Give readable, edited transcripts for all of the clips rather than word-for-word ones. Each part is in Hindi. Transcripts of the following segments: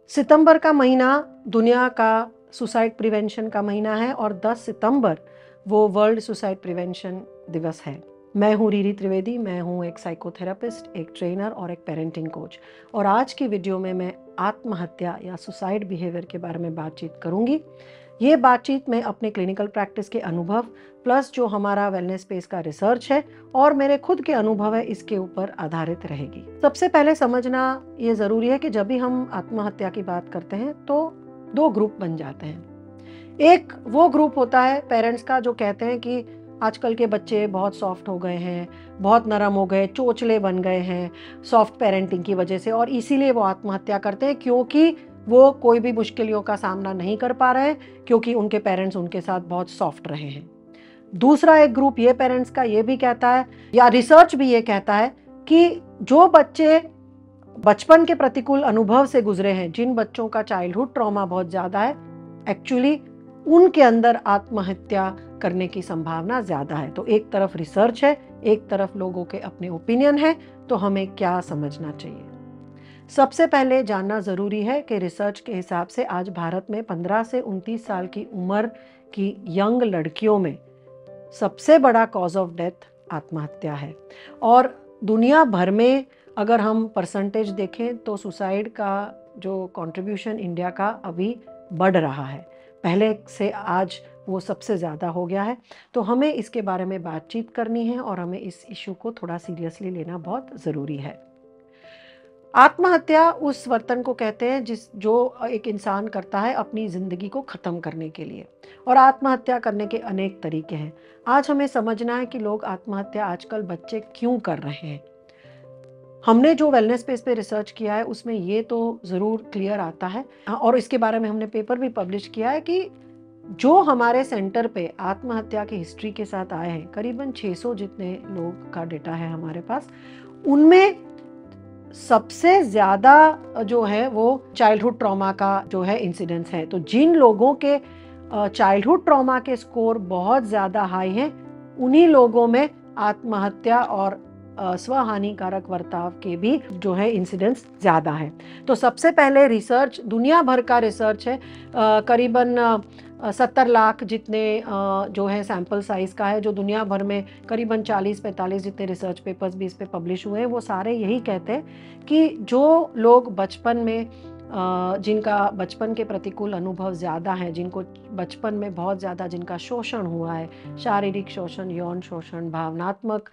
सितंबर का महीना दुनिया का सुसाइड प्रिवेंशन का महीना है और 10 सितंबर वो वर्ल्ड सुसाइड प्रिवेंशन दिवस है। मैं हूँ रीरी त्रिवेदी, मैं हूँ एक साइकोथेरापिस्ट, एक ट्रेनर और एक पेरेंटिंग कोच। और आज की वीडियो में मैं आत्महत्या या सुसाइड बिहेवियर के बारे में बातचीत करूँगी। ये बातचीत मैं अपने क्लिनिकल प्रैक्टिस के अनुभव प्लस जो हमारा वेलनेस स्पेस का रिसर्च है और मेरे खुद के अनुभव है इसके ऊपर आधारित रहेगी। सबसे पहले समझना ये ज़रूरी है कि जब भी हम आत्महत्या की बात करते हैं तो दो ग्रुप बन जाते हैं। एक वो ग्रुप होता है पेरेंट्स का जो कहते हैं कि आजकल के बच्चे बहुत सॉफ्ट हो गए हैं, बहुत नरम हो गए, चोचले बन गए हैं सॉफ्ट पेरेंटिंग की वजह से, और इसीलिए वो आत्महत्या करते हैं क्योंकि वो कोई भी मुश्किलों का सामना नहीं कर पा रहे हैं क्योंकि उनके पेरेंट्स उनके साथ बहुत सॉफ्ट रहे हैं। दूसरा एक ग्रुप ये पेरेंट्स का ये भी कहता है या रिसर्च भी ये कहता है कि जो बच्चे बचपन के प्रतिकूल अनुभव से गुजरे हैं, जिन बच्चों का चाइल्डहुड ट्रॉमा बहुत ज़्यादा है, एक्चुअली उनके अंदर आत्महत्या करने की संभावना ज़्यादा है। तो एक तरफ रिसर्च है, एक तरफ लोगों के अपने ओपिनियन है, तो हमें क्या समझना चाहिए? सबसे पहले जानना ज़रूरी है कि रिसर्च के हिसाब से आज भारत में 15 से 29 साल की उम्र की यंग लड़कियों में सबसे बड़ा कॉज ऑफ डेथ आत्महत्या है। और दुनिया भर में अगर हम परसेंटेज देखें तो सुसाइड का जो कंट्रीब्यूशन इंडिया का अभी बढ़ रहा है, पहले से आज वो सबसे ज़्यादा हो गया है। तो हमें इसके बारे में बातचीत करनी है और हमें इस इशू को थोड़ा सीरियसली लेना बहुत ज़रूरी है। आत्महत्या उस वर्तन को कहते हैं जो एक इंसान करता है अपनी ज़िंदगी को ख़त्म करने के लिए, और आत्महत्या करने के अनेक तरीके हैं। आज हमें समझना है कि लोग आत्महत्या आजकल बच्चे क्यों कर रहे हैं। हमने जो वेलनेस स्पेस पे रिसर्च किया है उसमें ये तो ज़रूर क्लियर आता है, और इसके बारे में हमने पेपर भी पब्लिश किया है कि जो हमारे सेंटर पे आत्महत्या की हिस्ट्री के साथ आए हैं, करीबन 600 जितने लोग का डेटा है हमारे पास, उनमें सबसे ज़्यादा जो है वो चाइल्डहुड ट्रॉमा का जो है इंसिडेंस है। तो जिन लोगों के चाइल्डहुड ट्रॉमा के स्कोर बहुत ज़्यादा हाई हैं, उन्हीं लोगों में आत्महत्या और स्वहानिकारक बर्ताव के भी जो है इंसिडेंस ज़्यादा है। तो सबसे पहले रिसर्च, दुनिया भर का रिसर्च है, करीबन 70 लाख जितने जो है सैंपल साइज़ का है, जो दुनिया भर में करीबन 40-45 जितने रिसर्च पेपर्स भी इस पे पब्लिश हुए हैं, वो सारे यही कहते हैं कि जो लोग बचपन में जिनका बचपन के प्रतिकूल अनुभव ज़्यादा हैं, जिनको बचपन में बहुत ज़्यादा जिनका शोषण हुआ है, शारीरिक शोषण, यौन शोषण, भावनात्मक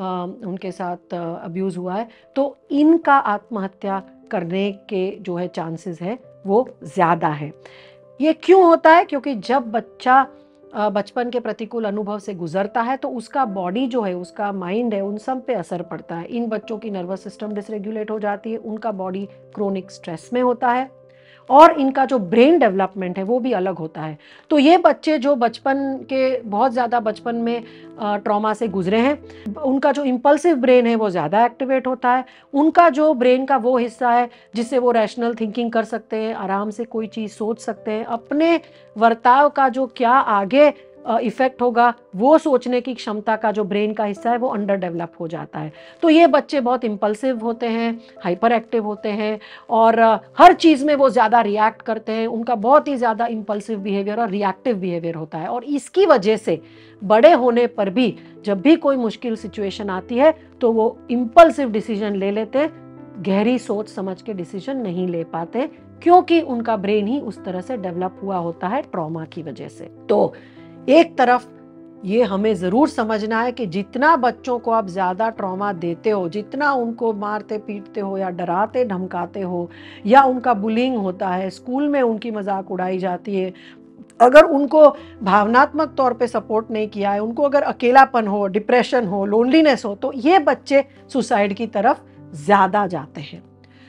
उनके साथ अब्यूज़ हुआ है, तो इनका आत्महत्या करने के जो है चांसेस है वो ज़्यादा है। ये क्यों होता है? क्योंकि जब बच्चा बचपन के प्रतिकूल अनुभव से गुजरता है तो उसका बॉडी जो है, उसका माइंड है, उन सब पे असर पड़ता है। इन बच्चों की नर्वस सिस्टम डिसरेगुलेट हो जाती है, उनका बॉडी क्रोनिक स्ट्रेस में होता है और इनका जो ब्रेन डेवलपमेंट है वो भी अलग होता है। तो ये बच्चे जो बचपन के बहुत ज़्यादा बचपन में ट्रॉमा से गुजरे हैं, उनका जो इम्पल्सिव ब्रेन है वो ज़्यादा एक्टिवेट होता है। उनका जो ब्रेन का वो हिस्सा है जिससे वो रैशनल थिंकिंग कर सकते हैं, आराम से कोई चीज़ सोच सकते हैं, अपने वर्ताव का जो क्या आगे इफ़ेक्ट होगा वो सोचने की क्षमता का जो ब्रेन का हिस्सा है वो अंडर डेवलप हो जाता है। तो ये बच्चे बहुत इम्पल्सिव होते हैं, हाइपर एक्टिव होते हैं और हर चीज़ में वो ज़्यादा रिएक्ट करते हैं। उनका बहुत ही ज़्यादा इम्पल्सिव बिहेवियर और रिएक्टिव बिहेवियर होता है, और इसकी वजह से बड़े होने पर भी जब भी कोई मुश्किल सिचुएशन आती है तो वो इम्पल्सिव डिसीजन ले लेते हैं, गहरी सोच समझ के डिसीजन नहीं ले पाते क्योंकि उनका ब्रेन ही उस तरह से डेवलप हुआ होता है ट्रॉमा की वजह से। तो एक तरफ ये हमें ज़रूर समझना है कि जितना बच्चों को आप ज़्यादा ट्रॉमा देते हो, जितना उनको मारते पीटते हो या डराते धमकाते हो या उनका बुलिंग होता है, स्कूल में उनकी मजाक उड़ाई जाती है, अगर उनको भावनात्मक तौर पे सपोर्ट नहीं किया है, उनको अगर अकेलापन हो, डिप्रेशन हो, लोनलीनेस हो, तो ये बच्चे सुसाइड की तरफ ज़्यादा जाते हैं।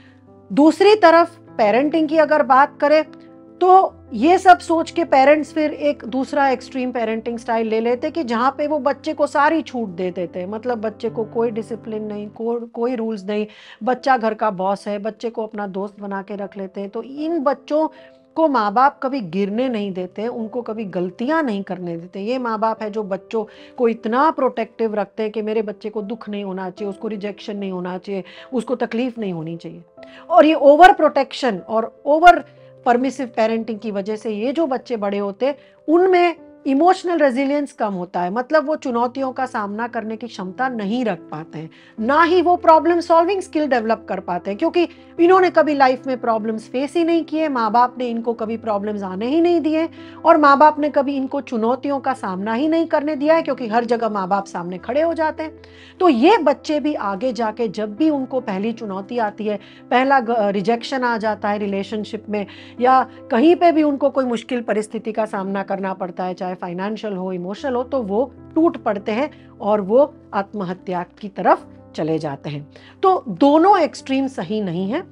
दूसरी तरफ पेरेंटिंग की अगर बात करें तो ये सब सोच के पेरेंट्स फिर एक दूसरा एक्सट्रीम पेरेंटिंग स्टाइल ले लेते कि जहाँ पे वो बच्चे को सारी छूट दे देते हैं। मतलब बच्चे को कोई डिसिप्लिन नहीं, कोई रूल्स नहीं, बच्चा घर का बॉस है, बच्चे को अपना दोस्त बना के रख लेते हैं। तो इन बच्चों उनको माँ बाप कभी गिरने नहीं देते, उनको कभी गलतियां नहीं करने देते। ये माँ बाप है जो बच्चों को इतना प्रोटेक्टिव रखते हैं कि मेरे बच्चे को दुख नहीं होना चाहिए, उसको रिजेक्शन नहीं होना चाहिए, उसको तकलीफ नहीं होनी चाहिए। और ये ओवर प्रोटेक्शन और ओवर परमिसिव पेरेंटिंग की वजह से ये जो बच्चे बड़े होते हैं उनमें इमोशनल रेजिलियंस कम होता है, मतलब वो चुनौतियों का सामना करने की क्षमता नहीं रख पाते हैं, ना ही वो प्रॉब्लम सॉल्विंग स्किल डेवलप कर पाते हैं, क्योंकि इन्होंने कभी लाइफ में प्रॉब्लम्स फेस ही नहीं किए, माँ बाप ने इनको कभी प्रॉब्लम्स आने ही नहीं दिए और माँ बाप ने कभी इनको चुनौतियों का सामना ही नहीं करने दिया है, क्योंकि हर जगह माँ बाप सामने खड़े हो जाते हैं। तो ये बच्चे भी आगे जाके जब भी उनको पहली चुनौती आती है, पहला रिजेक्शन आ जाता है रिलेशनशिप में या कहीं पे भी उनको कोई मुश्किल परिस्थिति का सामना करना पड़ता है, चाहे फाइनेंशियल हो, इमोशनल हो, तो वो टूट पड़ते हैं और वो आत्महत्या की तरफ चले जाते हैं। तो दोनों एक्सट्रीम सही नहीं है।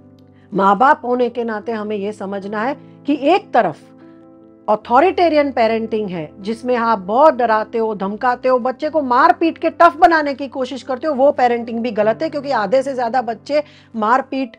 माँ बाप होने के नाते हमें यह समझना है कि एक तरफ ऑथोरिटेरियन पेरेंटिंग है जिसमें आप बहुत डराते हो, धमकाते हो, बच्चे को मार पीट के टफ बनाने की कोशिश करते हो, वो पेरेंटिंग भी गलत है, क्योंकि आधे से ज्यादा बच्चे मार पीट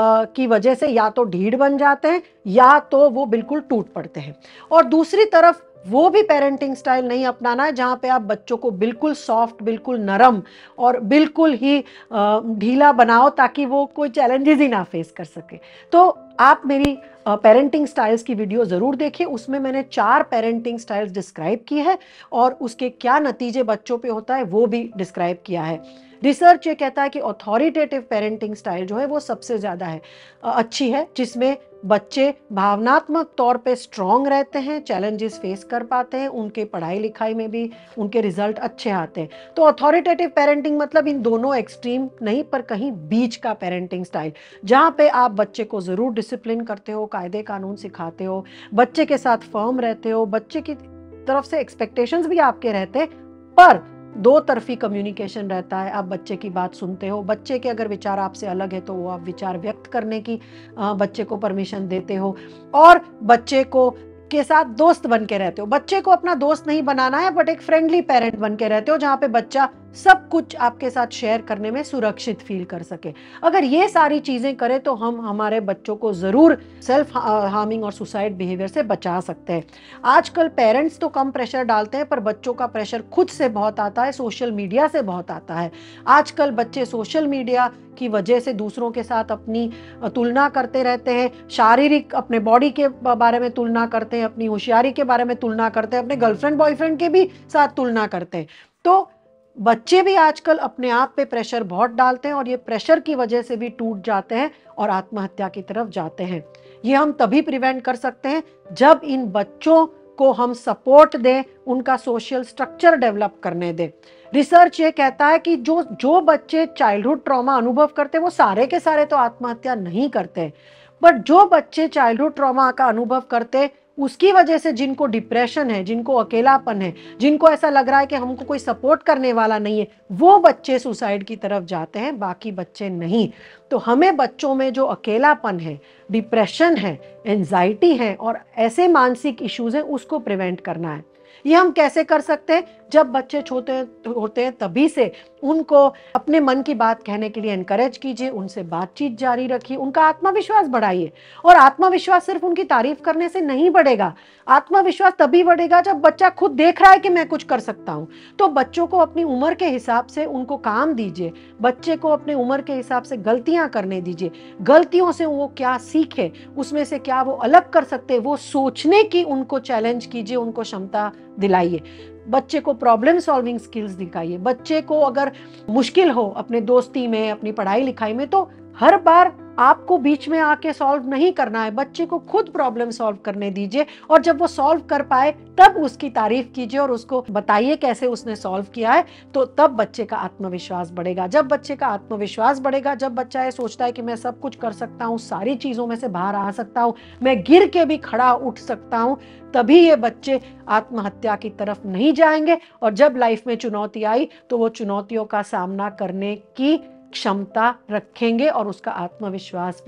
की वजह से या तो ढीठ बन जाते हैं या तो वो बिल्कुल टूट पड़ते हैं। और दूसरी तरफ वो भी पेरेंटिंग स्टाइल नहीं अपनाना है जहां पे आप बच्चों को बिल्कुल सॉफ्ट, बिल्कुल नरम और बिल्कुल ही ढीला बनाओ ताकि वो कोई चैलेंजेस ही ना फेस कर सके। तो आप मेरी पेरेंटिंग स्टाइल्स की वीडियो ज़रूर देखिए, उसमें मैंने 4 पेरेंटिंग स्टाइल्स डिस्क्राइब की है और उसके क्या नतीजे बच्चों पे होता है वो भी डिस्क्राइब किया है। रिसर्च ये कहता है कि ऑथोरिटेटिव पेरेंटिंग स्टाइल जो है वो सबसे ज़्यादा अच्छी है, जिसमें बच्चे भावनात्मक तौर पे स्ट्रांग रहते हैं, चैलेंजेस फेस कर पाते हैं, उनके पढ़ाई लिखाई में भी उनके रिजल्ट अच्छे आते हैं। तो ऑथोरिटेटिव पेरेंटिंग मतलब इन दोनों एक्सट्रीम नहीं, पर कहीं बीच का पेरेंटिंग स्टाइल, जहाँ पे आप बच्चे को ज़रूर डिसिप्लिन करते हो, कायदे कानून सिखाते हो, बच्चे के साथ फर्म रहते हो, बच्चे की तरफ से एक्सपेक्टेशंस भी आपके रहते हैं, पर दो तरफी कम्युनिकेशन रहता है। आप बच्चे की बात सुनते हो, बच्चे के अगर विचार आपसे अलग है तो वो आप विचार व्यक्त करने की बच्चे को परमिशन देते हो और बच्चे को के साथ दोस्त बन के रहते हो। बच्चे को अपना दोस्त नहीं बनाना है, बट एक फ्रेंडली पेरेंट बन के रहते हो जहाँ पे बच्चा सब कुछ आपके साथ शेयर करने में सुरक्षित फील कर सके। अगर ये सारी चीजें करें तो हम हमारे बच्चों को जरूर सेल्फ हार्मिंग और सुसाइड बिहेवियर से बचा सकते हैं। आजकल पेरेंट्स तो कम प्रेशर डालते हैं, पर बच्चों का प्रेशर खुद से बहुत आता है, सोशल मीडिया से बहुत आता है। आजकल बच्चे सोशल मीडिया की वजह से दूसरों के साथ अपनी तुलना करते रहते हैं, शारीरिक अपने बॉडी के बारे में तुलना करते हैं, अपनी होशियारी के बारे में तुलना करते हैं, अपने गर्लफ्रेंड बॉयफ्रेंड के भी साथ तुलना करते हैं। तो बच्चे भी आजकल अपने आप पे प्रेशर बहुत डालते हैं और ये प्रेशर की वजह से भी टूट जाते हैं और आत्महत्या की तरफ जाते हैं। ये हम तभी प्रिवेंट कर सकते हैं जब इन बच्चों को हम सपोर्ट दें, उनका सोशल स्ट्रक्चर डेवलप करने दें। रिसर्च ये कहता है कि जो बच्चे चाइल्डहुड ट्रॉमा अनुभव करते हैं वो सारे के सारे तो आत्महत्या नहीं करते, बट जो बच्चे चाइल्डहुड ट्रॉमा का अनुभव करते उसकी वजह से जिनको डिप्रेशन है, जिनको अकेलापन है, जिनको ऐसा लग रहा है कि हमको कोई सपोर्ट करने वाला नहीं है, वो बच्चे सुसाइड की तरफ जाते हैं, बाकी बच्चे नहीं। तो हमें बच्चों में जो अकेलापन है, डिप्रेशन है, एंजाइटी है और ऐसे मानसिक इश्यूज हैं उसको प्रिवेंट करना है। ये हम कैसे कर सकते हैं? जब बच्चे छोटे होते हैं तभी से उनको अपने मन की बात कहने के लिए एनकरेज कीजिए, उनसे बातचीत जारी रखिए, उनका आत्मविश्वास बढ़ाइए। और आत्मविश्वास सिर्फ उनकी तारीफ करने से नहीं बढ़ेगा, आत्मविश्वास तभी बढ़ेगा जब बच्चा खुद देख रहा है कि मैं कुछ कर सकता हूँ। तो बच्चों को अपनी उम्र के हिसाब से उनको काम दीजिए, बच्चे को अपने उम्र के हिसाब से गलतियां करने दीजिए, गलतियों से वो क्या सीखे, उसमें से क्या वो अलग कर सकते हैं, वो सोचने की उनको चैलेंज कीजिए, उनको क्षमता दिलाइए। बच्चे को प्रॉब्लम सॉल्विंग स्किल्स दिखाइए। बच्चे को अगर मुश्किल हो अपने दोस्ती में, अपनी पढ़ाई लिखाई में, तो हर बार आपको बीच में आके सॉल्व नहीं करना है, बच्चे को खुद प्रॉब्लम सॉल्व करने दीजिए और जब वो सॉल्व कर पाए तब उसकी तारीफ कीजिए और उसको बताइए कैसे उसने सॉल्व किया है, तो तब बच्चे का आत्मविश्वास बढ़ेगा। जब बच्चे का आत्मविश्वास बढ़ेगा, जब बच्चा ये सोचता है कि मैं सब कुछ कर सकता हूँ, सारी चीजों में से बाहर आ सकता हूँ, मैं गिर के भी खड़ा उठ सकता हूँ, तभी ये बच्चे आत्महत्या की तरफ नहीं जाएंगे। और जब लाइफ में चुनौती आई तो वो चुनौतियों का सामना करने की क्षमता रखेंगे और उसका आत्मविश्वास भी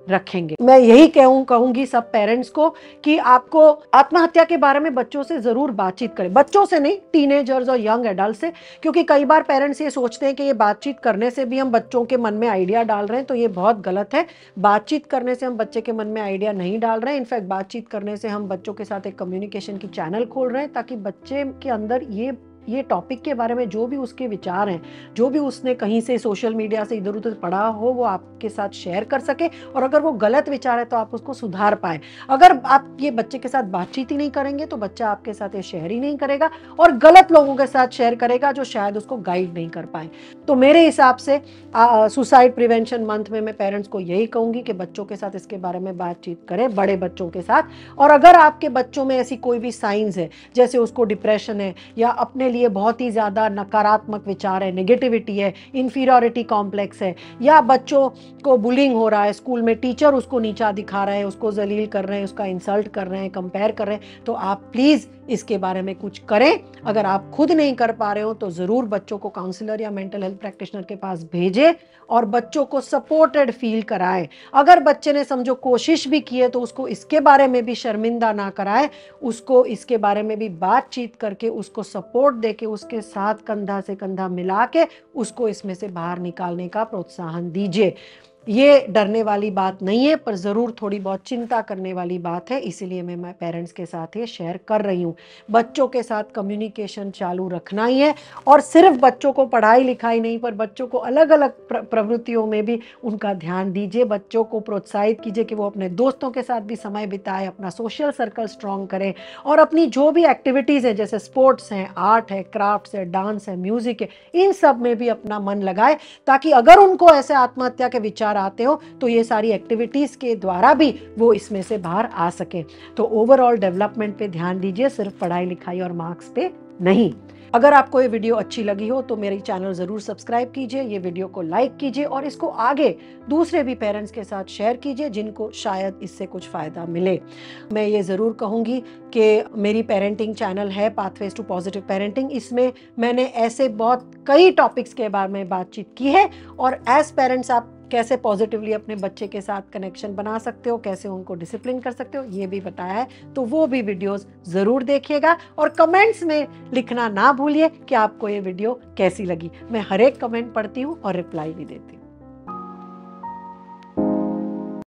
रखेंगे। मैं यही कहूंगी सब पेरेंट्स को कि आपको आत्महत्या के बारे में बच्चों से जरूर बातचीत करें, बच्चों से नहीं, टीनेजर्स और यंग एडल्ट से, क्योंकि कई बार पेरेंट्स ये सोचते हैं कि ये बातचीत करने से भी हम बच्चों के मन में आइडिया डाल रहे हैं, तो ये बहुत गलत है। बातचीत करने से हम बच्चे के मन में आइडिया नहीं डाल रहे हैं, इनफैक्ट बातचीत करने से हम बच्चों के साथ एक कम्युनिकेशन की चैनल खोल रहे हैं, ताकि बच्चे के अंदर ये टॉपिक के बारे में जो भी उसके विचार हैं, जो भी उसने कहीं से सोशल मीडिया से इधर उधर पढ़ा हो, वो आपके साथ शेयर कर सके, और अगर वो गलत विचार है तो आप उसको सुधार पाए। अगर आप ये बच्चे के साथ बातचीत ही नहीं करेंगे तो बच्चा आपके साथ ये शेयर ही नहीं करेगा और गलत लोगों के साथ शेयर करेगा जो शायद उसको गाइड नहीं कर पाए। तो मेरे हिसाब से सुसाइड प्रिवेंशन मंथ में मैं पेरेंट्स को यही कहूंगी कि बच्चों के साथ इसके बारे में बातचीत करें, बड़े बच्चों के साथ। और अगर आपके बच्चों में ऐसी कोई भी साइंस है, जैसे उसको डिप्रेशन है या अपने लिए बहुत ही ज्यादा नकारात्मक विचार है, नेगेटिविटी है, इंफीरियरिटी कॉम्प्लेक्स है, या बच्चों को बुलिंग हो रहा है, स्कूल में टीचर उसको नीचा दिखा रहे हैं, उसको जलील कर रहे हैं, उसका इंसल्ट कर रहे हैं, कंपेयर कर रहे हैं, तो आप प्लीज इसके बारे में कुछ करें। अगर आप खुद नहीं कर पा रहे हो तो जरूर बच्चों को काउंसलर या मेंटल हेल्थ प्रैक्टिशनर के पास भेजें और बच्चों को सपोर्टेड फील कराएं। अगर बच्चे ने समझो कोशिश भी की है तो उसको इसके बारे में भी शर्मिंदा ना कराएं, उसको इसके बारे में भी बातचीत करके उसको सपोर्ट देके उसके साथ कंधा से कंधा मिला के उसको इसमें से बाहर निकालने का प्रोत्साहन दीजिए। ये डरने वाली बात नहीं है, पर ज़रूर थोड़ी बहुत चिंता करने वाली बात है, इसीलिए मैं पेरेंट्स के साथ ये शेयर कर रही हूँ। बच्चों के साथ कम्युनिकेशन चालू रखना ही है, और सिर्फ बच्चों को पढ़ाई लिखाई नहीं, पर बच्चों को अलग अलग प्रवृत्तियों में भी उनका ध्यान दीजिए। बच्चों को प्रोत्साहित कीजिए कि वो अपने दोस्तों के साथ भी समय बिताए, अपना सोशल सर्कल स्ट्रॉन्ग करें, और अपनी जो भी एक्टिविटीज़ हैं, जैसे स्पोर्ट्स हैं, आर्ट है, क्राफ्ट्स है, डांस है, म्यूज़िक है, इन सब में भी अपना मन लगाए, ताकि अगर उनको ऐसे आत्महत्या के विचार आते हो तो ये सारी एक्टिविटीज के द्वारा भी वो इसमें से बाहर आ सके। तो ओवरऑल डेवलपमेंट पे ध्यान दीजिए, सिर्फ पढ़ाई लिखाई और मार्क्स पे नहीं। अगर आपको ये वीडियो अच्छी लगी हो तो मेरी चैनल जरूर सब्सक्राइब कीजिए, ये वीडियो को लाइक कीजिए और इसको आगे दूसरे भी पेरेंट्स के साथ शेयर कीजिए जिनको शायद इससे कुछ फायदा मिले। मैं ये जरूर कहूंगी कि मेरी पेरेंटिंग चैनल है पाथवेज टू पॉजिटिव पेरेंटिंग, इसमें मैंने ऐसे बहुत कई टॉपिक्स के बारे में बातचीत की है, और एज पेरेंट्स आप कैसे पॉजिटिवली अपने बच्चे के साथ कनेक्शन बना सकते हो, कैसे उनको डिसिप्लिन कर सकते हो, ये भी बताया है। तो वो भी वीडियोस जरूर देखिएगा, और कमेंट्स में लिखना ना भूलिए कि आपको ये वीडियो कैसी लगी। मैं हर एक कमेंट पढ़ती हूँ और रिप्लाई भी देती हूँ।